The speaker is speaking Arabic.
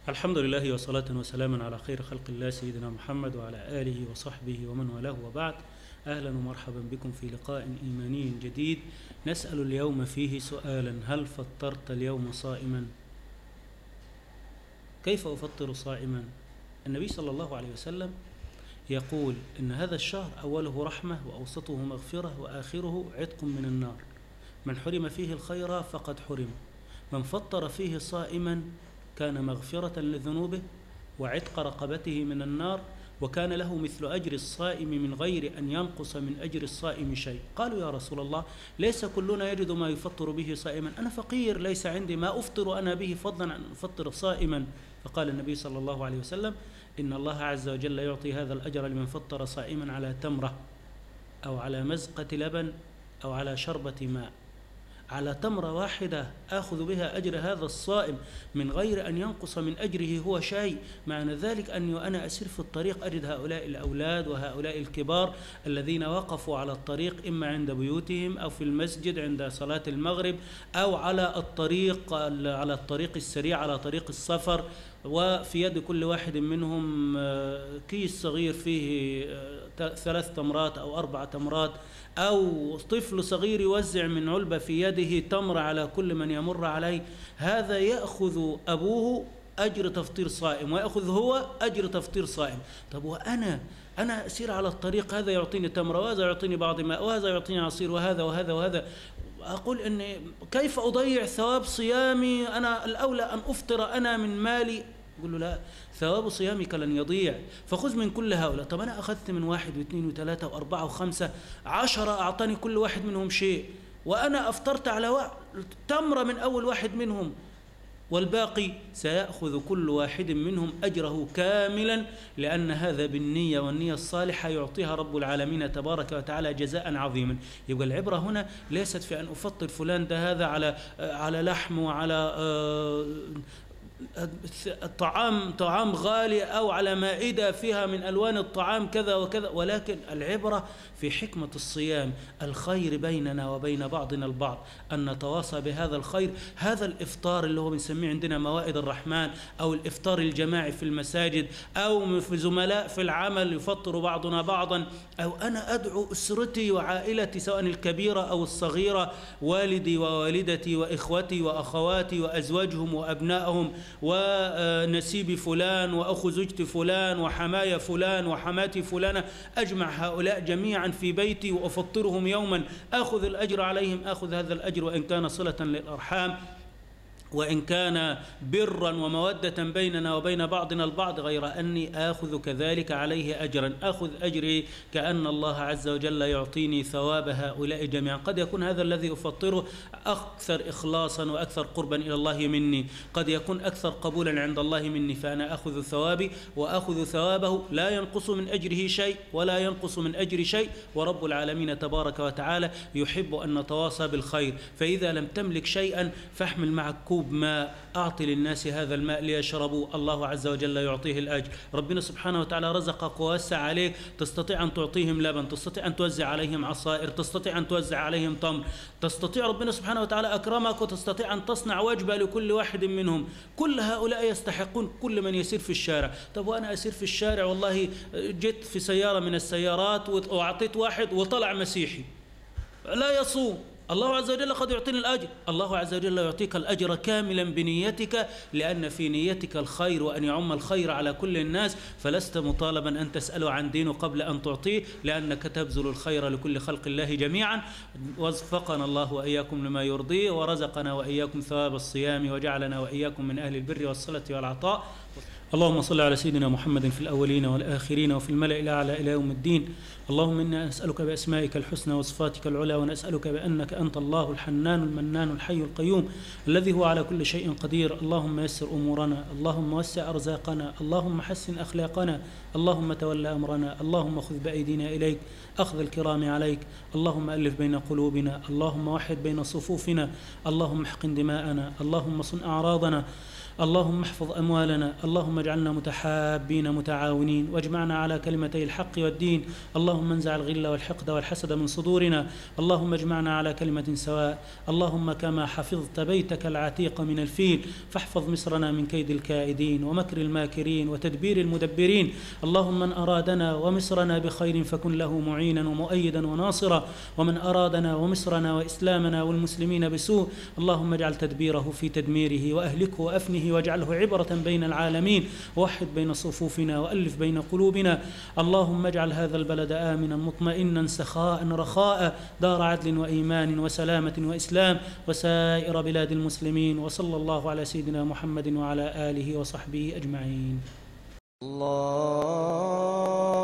الحمد لله وصلاة وسلاما على خير خلق الله سيدنا محمد وعلى آله وصحبه ومن والاه وبعد. أهلا ومرحبا بكم في لقاء إيماني جديد نسأل اليوم فيه سؤالا: هل فطرت اليوم صائما؟ كيف أفطر صائما؟ النبي صلى الله عليه وسلم يقول إن هذا الشهر أوله رحمة وأوسطه مغفرة وآخره عتق من النار. من حرم فيه الخير فقد حرم. من فطر فيه صائما كان مغفرة لذنوبه وعتق رقبته من النار، وكان له مثل أجر الصائم من غير أن ينقص من أجر الصائم شيء. قالوا: يا رسول الله، ليس كلنا يجد ما يفطر به صائما، أنا فقير ليس عندي ما أفطر أنا به فضلا عن أفطر صائما. فقال النبي صلى الله عليه وسلم: إن الله عز وجل يعطي هذا الأجر لمن فطر صائما على تمرة أو على مزقة لبن أو على شربة ماء. على تمرة واحدة آخذ بها أجر هذا الصائم من غير أن ينقص من أجره هو شيء. معنى ذلك أني أنا أسير في الطريق أجد هؤلاء الأولاد وهؤلاء الكبار الذين وقفوا على الطريق، إما عند بيوتهم أو في المسجد عند صلاة المغرب أو على الطريق السريع، على طريق السفر، وفي يد كل واحد منهم كيس صغير فيه 3 تمرات أو 4 تمرات، أو طفل صغير يوزع من علبة في يده تمر على كل من يمر عليه. هذا يأخذ أبوه أجر تفطير صائم ويأخذ هو أجر تفطير صائم. طب وأنا أسير على الطريق، هذا يعطيني تمرة وهذا يعطيني بعض ماء وهذا يعطيني عصير وهذا وهذا وهذا، أقول إني كيف أضيع ثواب صيامي؟ أنا الأولى أن أفطر أنا من مالي. يقول له: لا، ثواب صيامك لن يضيع، فخذ من كل هؤلاء. طب أنا أخذت من 1 و2 و3 و4 و5 10، أعطاني كل واحد منهم شيء، وأنا أفطرت على تمرة من أول واحد منهم، والباقي سيأخذ كل واحد منهم أجره كاملا، لأن هذا بالنية، والنية الصالحة يعطيها رب العالمين تبارك وتعالى جزاء عظيما. يبقى العبرة هنا ليست في أن أفطر فلان ده هذا على لحم وعلى طعام غالي أو على مائدة فيها من ألوان الطعام كذا وكذا، ولكن العبرة في حكمة الصيام، الخير بيننا وبين بعضنا البعض، أن نتواصى بهذا الخير. هذا الإفطار اللي هو بنسميه عندنا موائد الرحمن، أو الإفطار الجماعي في المساجد، أو في زملاء في العمل يفطر بعضنا بعضا، أو أنا أدعو أسرتي وعائلتي سواء الكبيرة أو الصغيرة، والدي ووالدتي وإخوتي وأخواتي وأزواجهم وأبنائهم ونسيب فلان وأخو زوجتي فلان وحماية فلان وحماتي فلانة، أجمع هؤلاء جميعا في بيتي وأفطرهم يوما، أخذ الأجر عليهم، أخذ هذا الأجر وإن كان صلة للأرحام، وإن كان برا ومودة بيننا وبين بعضنا البعض، غير أني آخذ كذلك عليه أجرا، أخذ أجري كأن الله عز وجل يعطيني ثواب هؤلاء جميعا. قد يكون هذا الذي أفطره أكثر إخلاصا وأكثر قربا إلى الله مني، قد يكون أكثر قبولا عند الله مني، فأنا أخذ ثوابي وأخذ ثوابه، لا ينقص من أجره شيء ولا ينقص من أجر شيء. ورب العالمين تبارك وتعالى يحب أن نتواصى بالخير، فإذا لم تملك شيئا فاحمل معك كوب ماء، أعطي للناس هذا الماء ليشربوا، الله عز وجل يعطيه الأجر. ربنا سبحانه وتعالى رزقك ووسع عليك، تستطيع أن تعطيهم لبن، تستطيع أن توزع عليهم عصائر، تستطيع أن توزع عليهم تمر، تستطيع، ربنا سبحانه وتعالى أكرمك وتستطيع أن تصنع وجبة لكل واحد منهم. كل هؤلاء يستحقون كل من يسير في الشارع. طب وأنا أسير في الشارع، والله جيت في سيارة من السيارات وأعطيت واحد وطلع مسيحي لا يصوم، الله عز وجل قد يعطيني الأجر. الله عز وجل يعطيك الأجر كاملا بنيتك، لأن في نيتك الخير وأن يعم الخير على كل الناس، فلست مطالبا أن تسأله عن دينه قبل أن تعطيه، لأنك تبذل الخير لكل خلق الله جميعا. وفقنا الله وإياكم لما يرضيه، ورزقنا وإياكم ثواب الصيام، وجعلنا وإياكم من أهل البر والصلة والعطاء. اللهم صل على سيدنا محمد في الأولين والآخرين وفي الملأ الأعلى إلى يوم الدين. اللهم إنا نسألك بأسمائك الحسنى وصفاتك العلى، ونسألك بأنك أنت الله الحنان المنان الحي القيوم الذي هو على كل شيء قدير. اللهم يسر أمورنا، اللهم وسع أرزاقنا، اللهم حسن أخلاقنا، اللهم تولى أمرنا، اللهم خذ بأيدينا إليك أخذ الكرام عليك، اللهم ألف بين قلوبنا، اللهم وحد بين صفوفنا، اللهم احقن دماءنا، اللهم صن أعراضنا، اللهم احفظ أموالنا، اللهم اجعلنا متحابين متعاونين، واجمعنا على كلمتي الحق والدين. اللهم انزع الغل والحقد والحسد من صدورنا، اللهم اجمعنا على كلمة سواء. اللهم كما حفظت بيتك العتيق من الفيل فاحفظ مصرنا من كيد الكائدين ومكر الماكرين وتدبير المدبرين. اللهم من أرادنا ومصرنا بخير فكن له معينا ومؤيدا وناصرا، ومن أرادنا ومصرنا وإسلامنا والمسلمين بسوء اللهم اجعل تدبيره في تدميره وأهلكه وأفنه واجعله عبرة بين العالمين، ووحد بين صفوفنا وألف بين قلوبنا. اللهم اجعل هذا البلد آمنا مطمئنا سخاء رخاء، دار عدل وإيمان وسلامة وإسلام، وسائر بلاد المسلمين. وصلى الله على سيدنا محمد وعلى آله وصحبه أجمعين. الله